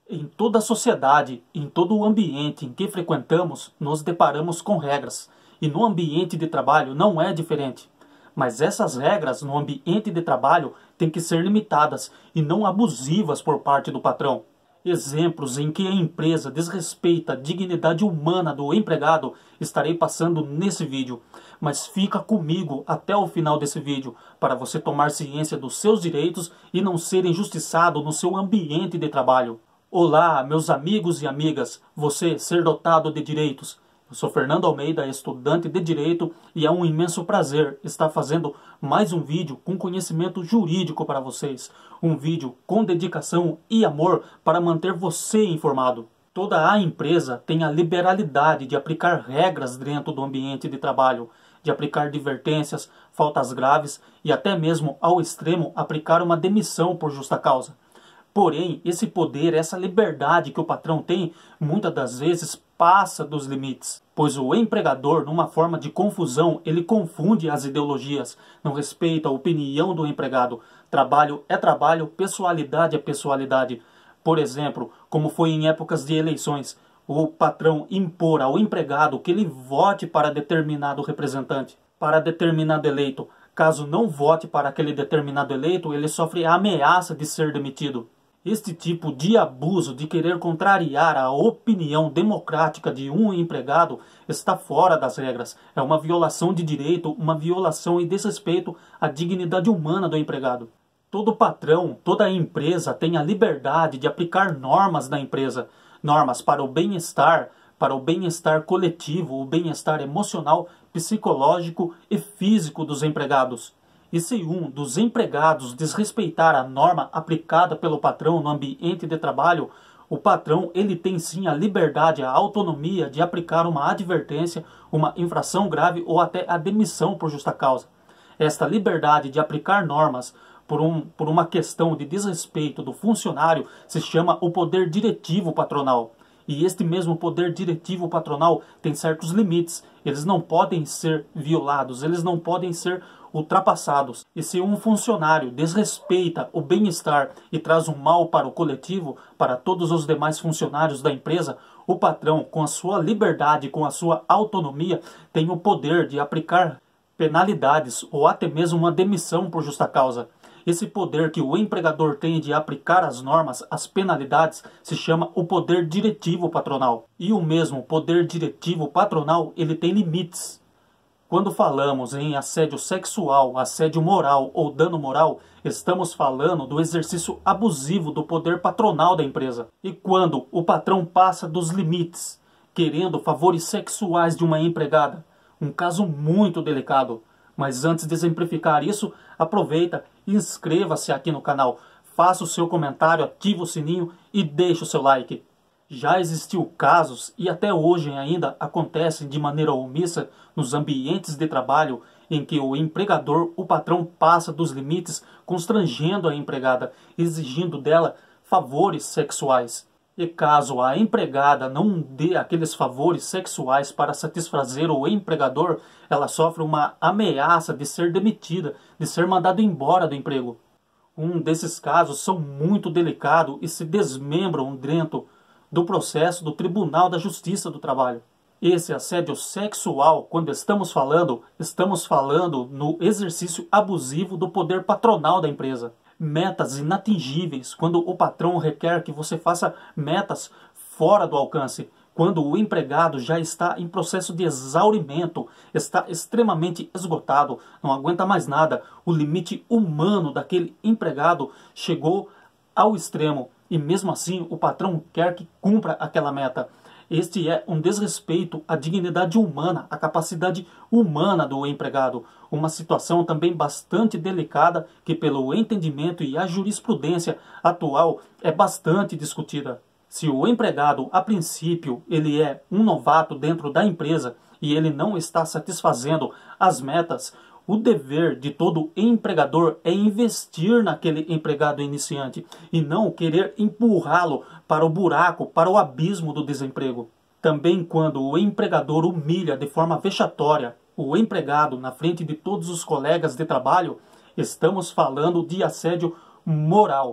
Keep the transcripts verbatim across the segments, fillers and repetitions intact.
Em toda a sociedade, em todo o ambiente em que frequentamos, nos deparamos com regras. E no ambiente de trabalho não é diferente. Mas essas regras no ambiente de trabalho têm que ser limitadas e não abusivas por parte do patrão. Exemplos em que a empresa desrespeita a dignidade humana do empregado estarei passando nesse vídeo. Mas fica comigo até o final desse vídeo para você tomar ciência dos seus direitos e não ser injustiçado no seu ambiente de trabalho. Olá, meus amigos e amigas, você ser dotado de direitos. Eu sou Fernando Almeida, estudante de Direito, e é um imenso prazer estar fazendo mais um vídeo com conhecimento jurídico para vocês. Um vídeo com dedicação e amor para manter você informado. Toda a empresa tem a liberalidade de aplicar regras dentro do ambiente de trabalho, de aplicar advertências, faltas graves e até mesmo, ao extremo, aplicar uma demissão por justa causa. Porém, esse poder, essa liberdade que o patrão tem, muitas das vezes passa dos limites. Pois o empregador, numa forma de confusão, ele confunde as ideologias, não respeita a opinião do empregado. Trabalho é trabalho, pessoalidade é pessoalidade. Por exemplo, como foi em épocas de eleições, o patrão impor ao empregado que ele vote para determinado representante, para determinado eleito. Caso não vote para aquele determinado eleito, ele sofre a ameaça de ser demitido. Este tipo de abuso de querer contrariar a opinião democrática de um empregado está fora das regras. É uma violação de direito, uma violação e desrespeito à dignidade humana do empregado. Todo patrão, toda empresa tem a liberdade de aplicar normas na empresa. Normas para o bem-estar, para o bem-estar coletivo, o bem-estar emocional, psicológico e físico dos empregados. E se um dos empregados desrespeitar a norma aplicada pelo patrão no ambiente de trabalho, o patrão ele tem sim a liberdade, a autonomia de aplicar uma advertência, uma infração grave ou até a demissão por justa causa. Esta liberdade de aplicar normas por, um, por uma questão de desrespeito do funcionário se chama o poder diretivo patronal. E este mesmo poder diretivo patronal tem certos limites. Eles não podem ser violados, eles não podem ser ultrapassados. E se um funcionário desrespeita o bem-estar e traz um mal para o coletivo, para todos os demais funcionários da empresa, o patrão, com a sua liberdade, com a sua autonomia, tem o poder de aplicar penalidades ou até mesmo uma demissão por justa causa. Esse poder que o empregador tem de aplicar as normas, as penalidades, se chama o poder diretivo patronal. E o mesmo poder diretivo patronal, ele tem limites. Quando falamos em assédio sexual, assédio moral ou dano moral, estamos falando do exercício abusivo do poder patronal da empresa. E quando o patrão passa dos limites, querendo favores sexuais de uma empregada, um caso muito delicado. Mas antes de exemplificar isso, aproveita e inscreva-se aqui no canal, faça o seu comentário, ative o sininho e deixe o seu like. Já existiu casos, e até hoje ainda acontecem de maneira omissa, nos ambientes de trabalho, em que o empregador, o patrão, passa dos limites, constrangendo a empregada, exigindo dela favores sexuais. E caso a empregada não dê aqueles favores sexuais para satisfazer o empregador, ela sofre uma ameaça de ser demitida, de ser mandada embora do emprego. Um desses casos são muito delicados e se desmembram dentro do processo do Tribunal da Justiça do Trabalho. Esse assédio sexual, quando estamos falando, estamos falando no exercício abusivo do poder patronal da empresa. Metas inatingíveis, quando o patrão requer que você faça metas fora do alcance, quando o empregado já está em processo de exaurimento, está extremamente esgotado, não aguenta mais nada, o limite humano daquele empregado chegou ao extremo e mesmo assim o patrão quer que cumpra aquela meta. Este é um desrespeito à dignidade humana, à capacidade humana do empregado. Uma situação também bastante delicada que, pelo entendimento e a jurisprudência atual, é bastante discutida. Se o empregado, a princípio, ele é um novato dentro da empresa e ele não está satisfazendo as metas, o dever de todo empregador é investir naquele empregado iniciante e não querer empurrá-lo para o buraco, para o abismo do desemprego. Também quando o empregador humilha de forma vexatória o empregado na frente de todos os colegas de trabalho, estamos falando de assédio moral.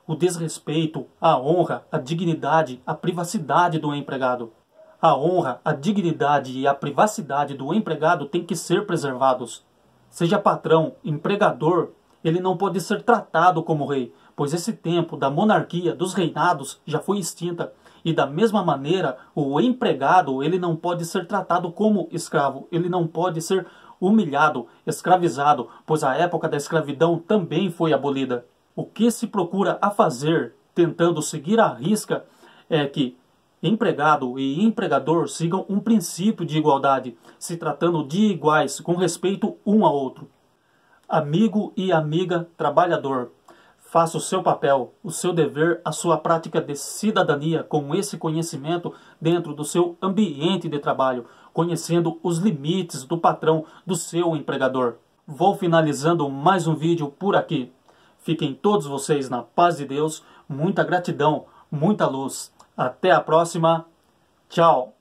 o desrespeito, a honra, a dignidade, a privacidade do empregado. A honra, a dignidade e a privacidade do empregado têm que ser preservados. Seja patrão, empregador, ele não pode ser tratado como rei, pois esse tempo da monarquia, dos reinados, já foi extinta. E da mesma maneira, o empregado, ele não pode ser tratado como escravo, ele não pode ser humilhado, escravizado, pois a época da escravidão também foi abolida. O que se procura a fazer, tentando seguir à risca, é que empregado e empregador sigam um princípio de igualdade, se tratando de iguais, com respeito um ao outro. Amigo e amiga trabalhador, faça o seu papel, o seu dever, a sua prática de cidadania com esse conhecimento dentro do seu ambiente de trabalho, conhecendo os limites do patrão, do seu empregador. Vou finalizando mais um vídeo por aqui. Fiquem todos vocês na paz de Deus, muita gratidão, muita luz. Até a próxima. Tchau.